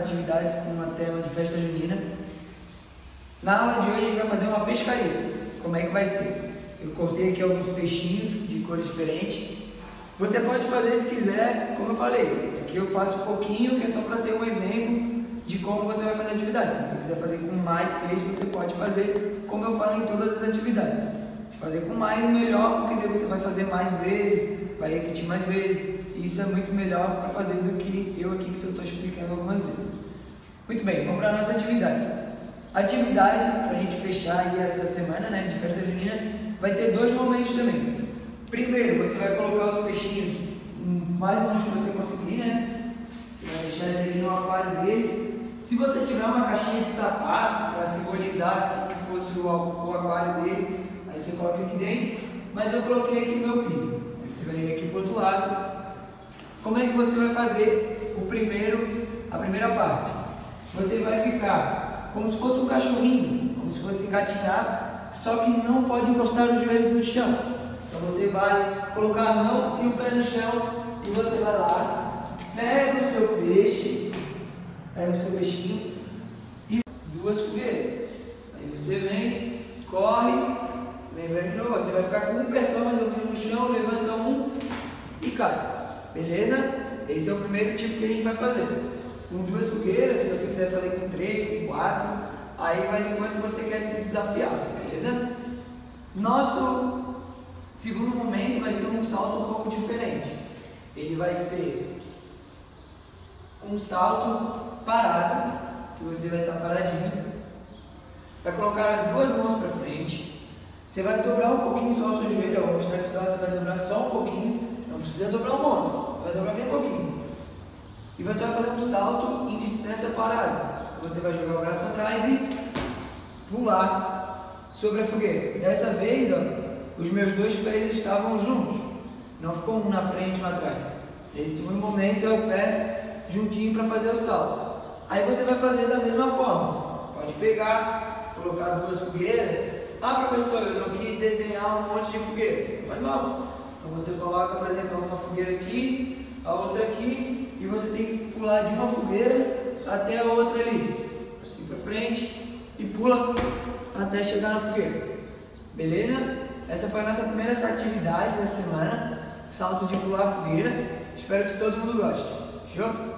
atividades com uma tema de festa junina. Na aula de hoje a gente vai fazer uma pescaria. Como é que vai ser? Eu cortei aqui alguns peixinhos de cores diferentes. Você pode fazer se quiser, como eu falei. Aqui eu faço um pouquinho, que é só para ter um exemplo de como você vai fazer a atividade. Se você quiser fazer com mais peixe, você pode fazer como eu falo em todas as atividades. Se fazer com mais, melhor, porque daí você vai fazer mais vezes, vai repetir mais vezes. E isso é muito melhor para fazer do que eu aqui, que eu estou explicando algumas vezes. Muito bem, vamos para a nossa atividade. Atividade, para a gente fechar aí essa semana, né, de festa junina, vai ter dois momentos também. Primeiro, você vai colocar os peixinhos mais longe que você conseguir, né? Você vai deixar eles ali no aquário deles. Se você tiver uma caixinha de sapato para simbolizar assim que fosse o aquário dele, aí você coloca aqui dentro. Mas eu coloquei aqui no meu piso. Aí você vai ligar aqui para o outro lado. Como é que você vai fazer a primeira parte? Você vai ficar como se fosse um cachorrinho, como se fosse engatinhar, só que não pode encostar os joelhos no chão. Então você vai colocar a mão e o pé no chão e você vai lá, pega o seu peixe, pega o seu peixinho e duas fogueiras. Aí você vem, corre, lembra de novo, você vai ficar com um pé só mais ou menos no chão, levanta um e cai. Beleza? Esse é o primeiro tipo que a gente vai fazer. Com duas fogueiras, se você quiser fazer com 3, com 4, aí vai de quanto você quer se desafiar, beleza? Nosso segundo momento vai ser um salto um pouco diferente. Ele vai ser um salto parado, que você vai estar paradinho. Vai colocar as duas mãos para frente. Você vai dobrar um pouquinho só o seu joelho, eu vou mostrar aqui do lado, você vai dobrar só um pouquinho. Não precisa dobrar um monte, você vai dobrar bem pouquinho. E você vai fazer um salto em distância parada. Você vai jogar o braço para trás e pular sobre a fogueira. Dessa vez, ó, os meus dois pés estavam juntos. Não ficou um na frente e um atrás. Esse segundo momento é o pé juntinho para fazer o salto. Aí você vai fazer da mesma forma. Pode pegar, colocar duas fogueiras. Ah, professor, eu não quis desenhar um monte de fogueiras. Não faz mal. Então você coloca, por exemplo, uma fogueira aqui, a outra aqui, e você tem que pular de uma fogueira até a outra ali, assim para frente, e pula até chegar na fogueira. Beleza? Essa foi a nossa primeira atividade da semana, salto de pular a fogueira. Espero que todo mundo goste. Fechou?